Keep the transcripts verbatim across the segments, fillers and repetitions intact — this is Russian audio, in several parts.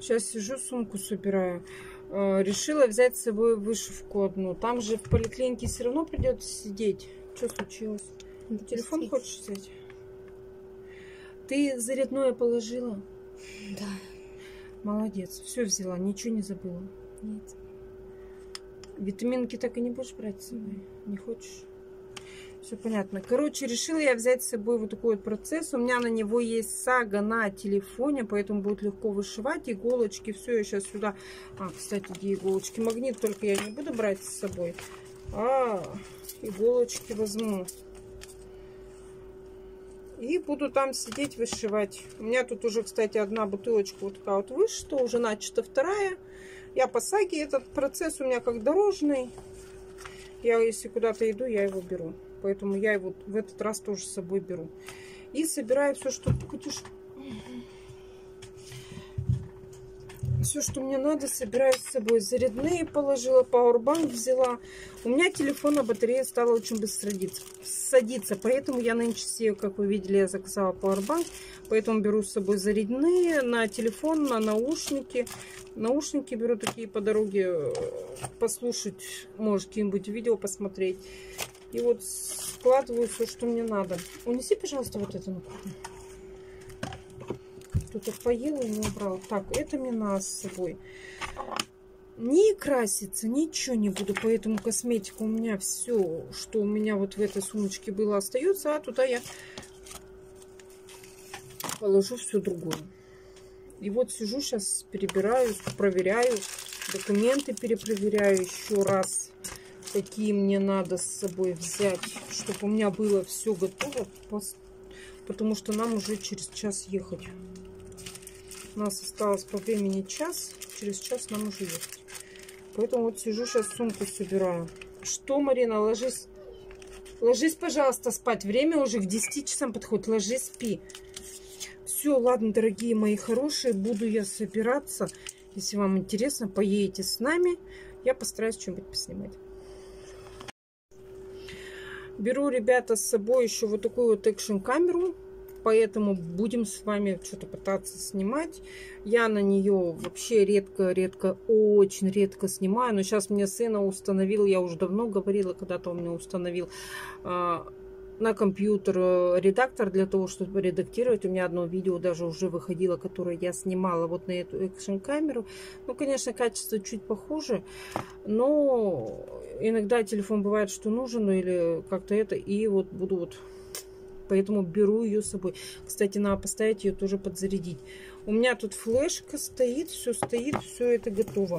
Сейчас сижу, сумку собираю. Решила взять с собой вышивку одну. Там же в поликлинике все равно придется сидеть. Что случилось? Ты телефон хочешь взять? Ты зарядное положила? Да. Молодец. Все взяла, ничего не забыла. Нет. Витаминки так и не будешь брать с собой? Не хочешь? Все понятно. Короче, решила я взять с собой вот такой вот процесс. У меня на него есть сага на телефоне, поэтому будет легко вышивать. Иголочки, все, я сейчас сюда... А, кстати, где иголочки? Магнит только я не буду брать с собой. А, иголочки возьму. И буду там сидеть вышивать. У меня тут уже, кстати, одна бутылочка вот такая вот вышита, уже начата вторая. Я по саге, этот процесс у меня как дорожный. Я, если куда-то иду, я его беру. Поэтому я его в этот раз тоже с собой беру. И собираю все, что... Все, что мне надо, собираю с собой. Зарядные положила, пауэрбанк взяла. У меня телефонная батарея стала очень быстро садиться, садиться. Поэтому я нынче все, как вы видели, я заказала пауэрбанк. Поэтому беру с собой зарядные на телефон, на наушники. Наушники беру такие по дороге послушать, может, какие-нибудь видео посмотреть. И вот складываю все, что мне надо. Унеси, пожалуйста, вот это на кухню. Кто-то поел и не убрал. Так, это мне надо с собой. Не краситься, ничего не буду. Поэтому косметика у меня все, что у меня вот в этой сумочке было, остается. А туда я положу все другое. И вот сижу сейчас, перебираю, проверяю. Документы перепроверяю еще раз. Какие мне надо с собой взять, чтобы у меня было все готово. Потому что нам уже через час ехать. У нас осталось по времени час. Через час нам уже ехать. Поэтому вот сижу, сейчас сумку собираю. Что, Марина, ложись. Ложись, пожалуйста, спать. Время уже к десяти часам подходит. Ложись, спи. Все, ладно, дорогие мои хорошие. Буду я собираться. Если вам интересно, поедете с нами. Я постараюсь что-нибудь поснимать. Беру, ребята, с собой еще вот такую вот экшн-камеру. Поэтому будем с вами что-то пытаться снимать. Я на нее вообще редко-редко, очень редко снимаю. Но сейчас мне сына установил, я уже давно говорила, когда-то он мне установил э, на компьютер редактор для того, чтобы редактировать. У меня одно видео даже уже выходило, которое я снимала вот на эту экшн-камеру. Ну, конечно, качество чуть похуже, но иногда телефон бывает, что нужен или как-то это. И вот буду вот... Поэтому беру ее с собой. Кстати, надо поставить ее тоже подзарядить. У меня тут флешка стоит, все стоит, все это готово.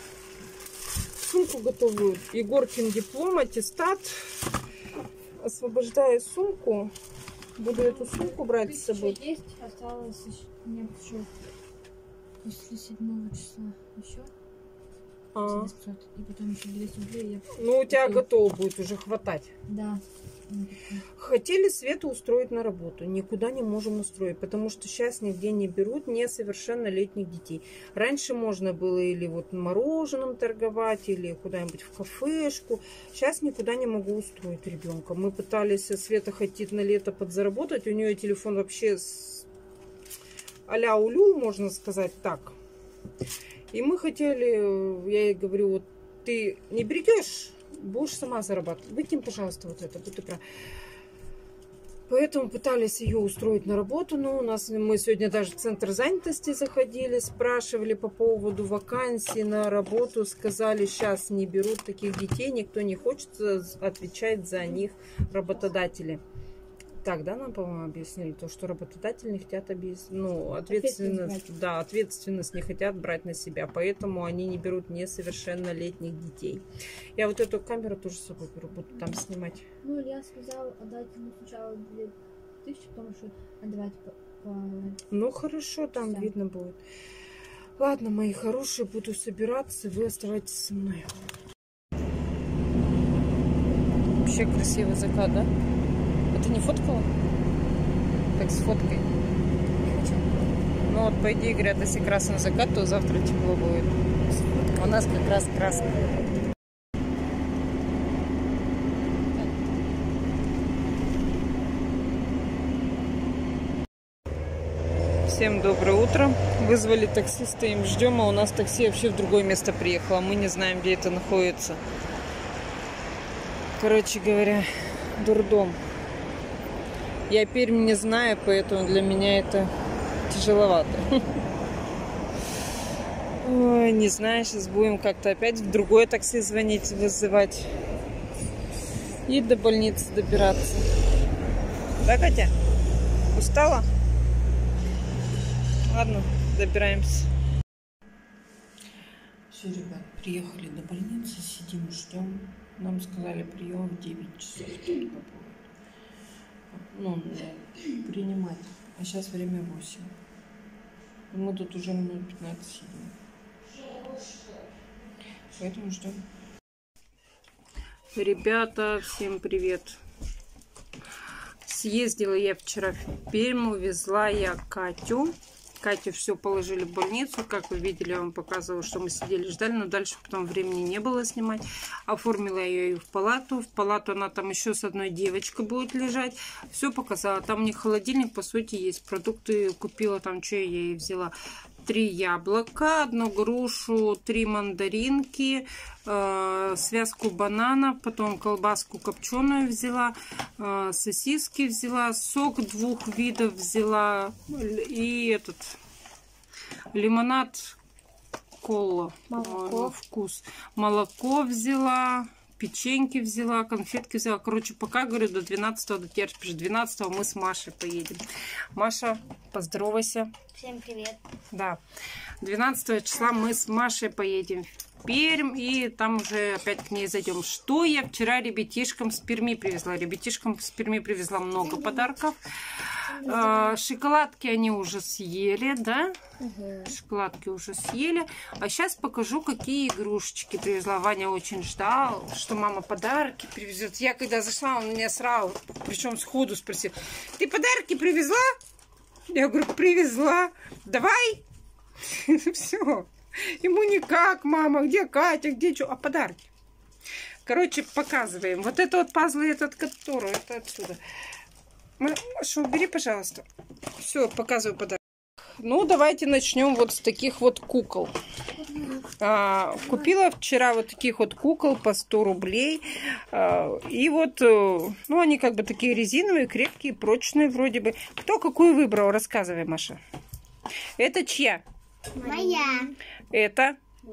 Сумку готовлю. Егоркин диплом, аттестат. Освобождаю сумку. Буду эту сумку брать с собой. Есть, осталось нет еще после седьмого числа еще. А. И потом еще двести рублей. Я... Ну, у тебя Готов. готово будет уже хватать. Да. Хотели Свету устроить на работу, никуда не можем устроить, потому что сейчас нигде не берут несовершеннолетних детей. Раньше можно было или вот мороженым торговать, или куда-нибудь в кафешку. Сейчас никуда не могу устроить ребенка. Мы пытались, Света хотит на лето подзаработать, у нее телефон вообще с... а-ля улю, можно сказать так. И мы хотели, я ей говорю, вот ты не берегешь, будешь сама зарабатывать. Выкинь, пожалуйста, вот это. Будь добра. Поэтому пытались ее устроить на работу. Но у нас мы сегодня даже в центр занятости заходили, спрашивали по поводу вакансий на работу. Сказали, сейчас не берут таких детей, никто не хочет отвечать за них работодатели. Так, да, нам, по-моему, объяснили, то, что работодатели не хотят объяснить, ну, ответственность, да, ответственность не хотят брать на себя, поэтому они не берут несовершеннолетних детей. Я вот эту камеру тоже с собой беру, буду там снимать. Ну, Илья сказал отдать ему сначала две тысячи, потому что отдавать по... по... Ну, хорошо, там да. Видно будет. Ладно, мои хорошие, буду собираться, вы оставайтесь со мной. Вообще красивый закат, да? А ты не фоткала? Так сфоткай. Не хочу. Ну вот, по идее, говорят, если красный закат, то завтра тепло будет. У нас как раз красный. Всем доброе утро. Вызвали таксиста, им ждем, а у нас такси вообще в другое место приехало. Мы не знаем, где это находится. Короче говоря, дурдом. Я Пермь не знаю, поэтому для меня это тяжеловато. Ой, не знаю, сейчас будем как-то опять в другое такси звонить, вызывать. И до больницы добираться. Да, Катя? Устала? Ладно, добираемся. Все, ребят, приехали до больницы, сидим, ждем. Нам сказали прием в девять часов. Ну, принимать. А сейчас время восемь. Мы тут уже минут пятнадцать сидим. Поэтому ждем. Ребята, всем привет. Съездила я вчера в Пермь, увезла я Катю. Катю все положили в больницу. Как вы видели, я вам показывала, что мы сидели, ждали, но дальше потом времени не было снимать. Оформила я ее в палату. В палату она там еще с одной девочкой будет лежать. Все показала. Там у них холодильник, по сути, есть. Продукты купила, там что я ей взяла. Три яблока, одну грушу, три мандаринки, э, связку бананов, потом колбаску копченую взяла, э, сосиски взяла, сок двух видов взяла и этот лимонад кола, молоко. Вкус. Молоко взяла, печеньки взяла, конфетки взяла. Короче, пока, говорю, до двенадцатого дотерпишь. двенадцатого мы с Машей поедем. Маша, поздоровайся. Всем привет. Да. двенадцатого числа мы с Машей поедем в Пермь. И там уже опять к ней зайдем. Что я вчера ребятишкам с Перми привезла? Ребятишкам с Перми привезла много подарков. А, шоколадки они уже съели, да? Угу. Шоколадки уже съели. А сейчас покажу, какие игрушечки привезла. Ваня очень ждал, что мама подарки привезет. Я когда зашла, он меня сразу, причем сходу спросил: ты подарки привезла? Я говорю, привезла. Давай. Все. Ему никак, мама, где Катя, где что? А подарки. Короче, показываем. Вот это вот пазлы, этот который, это отсюда. Маша, убери, пожалуйста. Все, показываю подарок. Ну, давайте начнем вот с таких вот кукол. А, купила вчера вот таких вот кукол по сто рублей. А, и вот, ну, они как бы такие резиновые, крепкие, прочные вроде бы. Кто какую выбрал? Рассказывай, Маша. Это чья? Моя. Это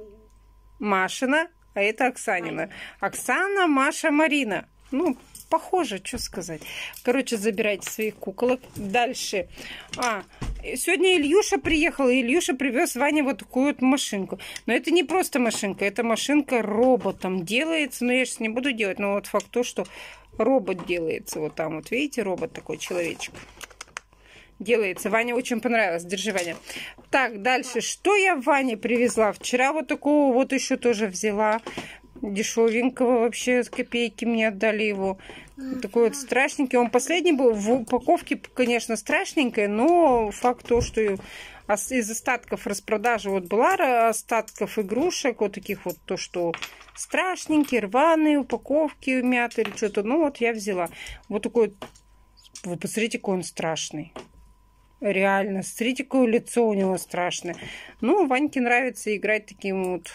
Машина, а это Оксанина. Оксана, Маша, Марина. Ну, похоже, что сказать. Короче, забирайте своих куколок. Дальше. А, сегодня Ильюша приехал, и Ильюша привез Ване вот такую вот машинку. Но это не просто машинка, это машинка роботом делается. Но я сейчас не буду делать, но вот факт то, что робот делается. Вот там вот, видите, робот такой, человечек. Делается. Ване очень понравилось. Держи, Ваня. Так, дальше. Что я Ване привезла? Вчера вот такого вот еще тоже взяла. Дешевенького вообще, с копейки мне отдали его. Такой вот страшненький. Он последний был. В упаковке, конечно, страшненькая, но факт то, что из остатков распродажи вот была, остатков игрушек, вот таких вот, то, что страшненькие, рваные упаковки, мятые или что-то. Ну вот я взяла. Вот такой, вы посмотрите, какой он страшный. Реально, смотрите, какое лицо у него страшное. Ну, Ваньке нравится играть таким вот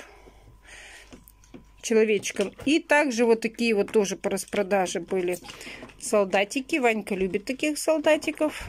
человечком. И также вот такие вот тоже по распродаже были солдатики. Ванька любит таких солдатиков.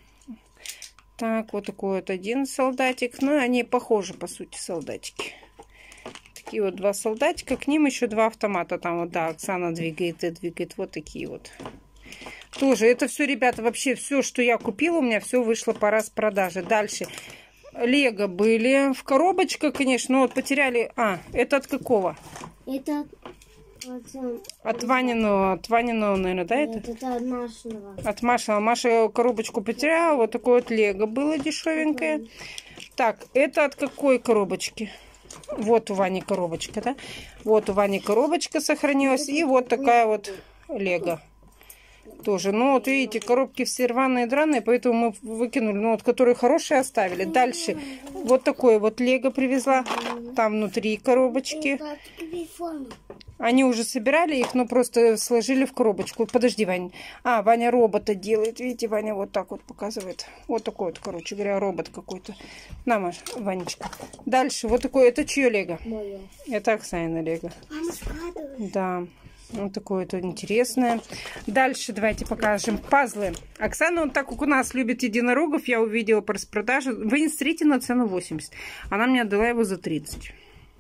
Так, вот такой вот один солдатик. Ну, они похожи, по сути, солдатики. Такие вот два солдатика. К ним еще два автомата. Там вот, да, Оксана двигает и двигает. Вот такие вот. Тоже это все, ребята, вообще все, что я купила, у меня все вышло по распродаже. Дальше. Лего были в коробочках, конечно, но вот потеряли. А, это от какого? Это от, от Ваниного, от Ваниного, наверное, да? Нет, это? это от Машиного. От Машиного. Маша коробочку потеряла. Вот такое вот Лего было дешевенькое. Uh-huh. Так, это от какой коробочки? Вот у Вани коробочка, да? Вот у Вани коробочка сохранилась. И вот такая вот Лего. Тоже. Ну, вот видите, коробки все рваные, драные, поэтому мы выкинули. Ну, вот, которые хорошие оставили. Дальше. Вот такое вот Лего привезла. Там внутри коробочки. Они уже собирали их, но просто сложили в коробочку. Подожди, Ваня. А, Ваня робота делает. Видите, Ваня вот так вот показывает. Вот такой вот, короче говоря, робот какой-то. На, Маш, Ванечка. Дальше. Вот такой. Это чье лего? Моё. Это Оксана лего. Мама складывает. Да. Вот такое это интересное. Дальше давайте покажем пазлы. Оксана, он так как у нас любит единорогов, я увидела по распродаже. Вы не смотрите на цену восемьдесят. Она мне отдала его за тридцать.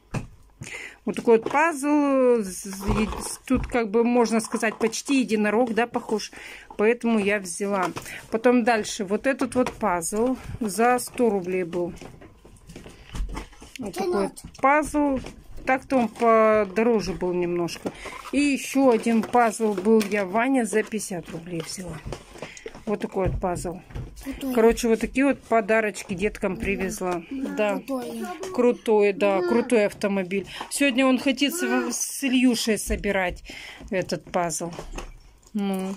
Вот такой вот пазл. Тут, как бы, можно сказать, почти единорог, да, похож. Поэтому я взяла. Потом дальше. Вот этот вот пазл за сто рублей был. Вот такой вот пазл. Так-то он подороже был немножко. И еще один пазл был я, Ваня, за пятьдесят рублей взяла. Вот такой вот пазл. Крутой. Короче, вот такие вот подарочки деткам привезла. Да, Крутой. Крутой, да, крутой автомобиль. Сегодня он хотит с, с Ильюшей собирать этот пазл. Ну.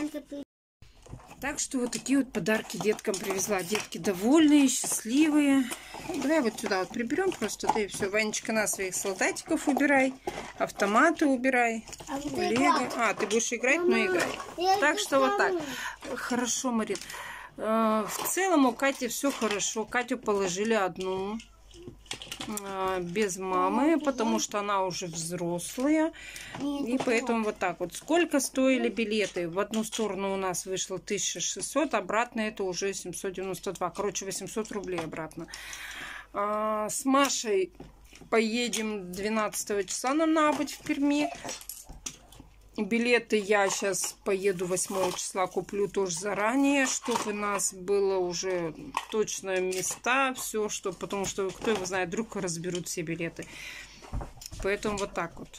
Так что вот такие вот подарки деткам привезла. Детки довольные, счастливые. Давай вот сюда вот приберем просто, да и все. Ванечка, на своих солдатиков убирай, автоматы убирай, А, вот лего. А, ты будешь играть, ну играй. Так что вот так. Хорошо, Марин. В целом у Кати все хорошо. Катю положили одну без мамы, потому что она уже взрослая. И поэтому вот так вот. Сколько стоили билеты? В одну сторону у нас вышло тысяча шестьсот, обратно это уже семьсот девяносто два. Короче, восемьсот рублей обратно. А, с Машей поедем двенадцатого числа, нам надо быть в Перми. Билеты я сейчас поеду восьмого числа, куплю тоже заранее, чтобы у нас было уже точно места, все, что, потому что, кто его знает, вдруг разберут все билеты. Поэтому вот так вот.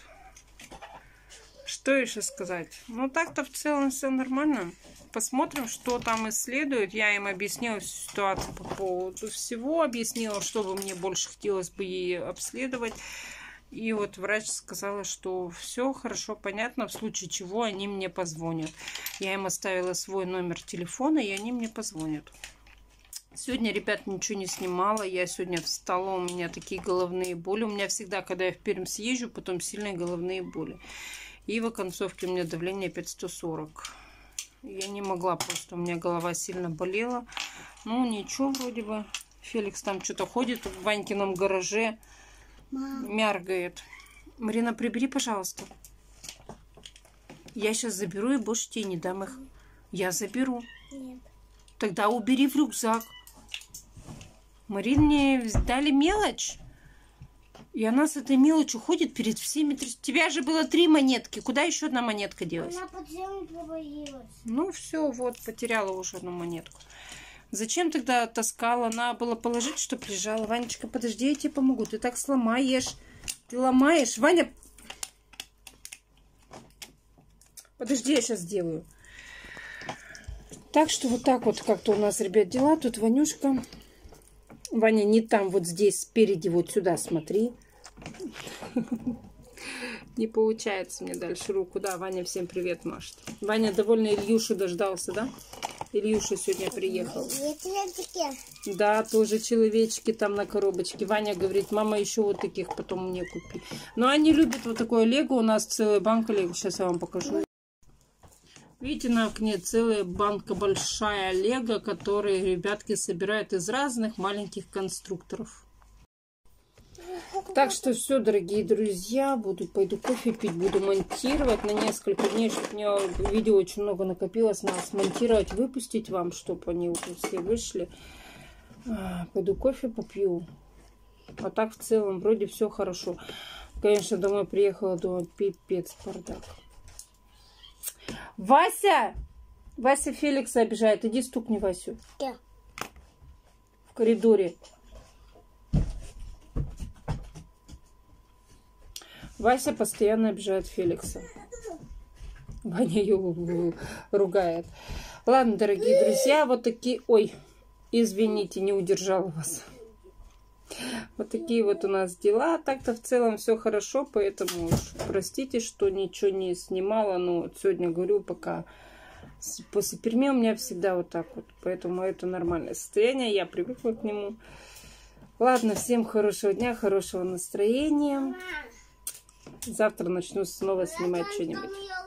Что еще сказать? Ну, так-то в целом все нормально. Посмотрим, что там исследуют. Я им объяснила ситуацию по поводу всего, объяснила, что бы мне больше хотелось бы ей обследовать. И вот врач сказала, что все хорошо, понятно, в случае чего они мне позвонят. Я им оставила свой номер телефона, и они мне позвонят. Сегодня, ребят, ничего не снимала. Я сегодня встала, у меня такие головные боли. У меня всегда, когда я в Пермь съезжу, потом сильные головные боли. И в оконцовке у меня давление опять сто сорок. Я не могла просто, у меня голова сильно болела. Ну, ничего вроде бы. Феликс там что-то ходит в Ванькином гараже. Мяргает. Марина, прибери, пожалуйста. Я сейчас заберу и больше тебе не дам их. Я заберу. Нет. Тогда убери в рюкзак. Марине дали мелочь. И она с этой мелочью ходит перед всеми. У тебя же было три монетки. Куда еще одна монетка делась? Она под землю провалилась. Ну все, вот, потеряла уже одну монетку. Зачем тогда таскала? Надо было положить, чтобы лежала. Ванечка, подожди, я тебе помогу. Ты так сломаешь. Ты ломаешь. Ваня, подожди, я сейчас сделаю. Так что вот так вот как-то у нас, ребят, дела. Тут Ванюшка. Ваня, не там, вот здесь, спереди, вот сюда смотри. Не получается мне дальше руку. Да, Ваня всем привет машет. Ваня довольно Ильюшу дождался, да? Ильюша сегодня приехал. Да, тоже человечки там на коробочке. Ваня говорит, мама, еще вот таких потом мне купи. Но они любят вот такое лего. У нас целая банка лего. Сейчас я вам покажу. Видите, на окне целая банка большая лего, которые ребятки собирают из разных маленьких конструкторов. Так что все, дорогие друзья, буду пойду кофе пить, буду монтировать на несколько дней, чтобы у меня видео очень много накопилось, надо смонтировать, выпустить вам, чтобы они уже все вышли. Пойду кофе попью. А так в целом вроде все хорошо. Конечно, домой приехала, думаю, пипец, бардак. Вася! Вася Феликса обижает. Иди стукни Васю. Да. В коридоре. Вася постоянно обижает Феликса. Ваня ее ругает. Ладно, дорогие друзья, вот такие... Ой, извините, не удержала вас. Вот такие вот у нас дела. Так-то в целом все хорошо, поэтому уж простите, что ничего не снимала. Но сегодня говорю, пока после Перми у меня всегда вот так вот. Поэтому это нормальное состояние, я привыкла к нему. Ладно, всем хорошего дня, хорошего настроения. Завтра начну снова снимать что-нибудь.